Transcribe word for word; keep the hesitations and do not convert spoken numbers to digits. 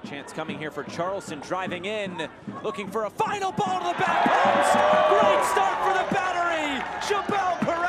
Chance coming here for Charleston, driving in, looking for a final ball to the back post. Great start for the battery. Geobel, Pérez.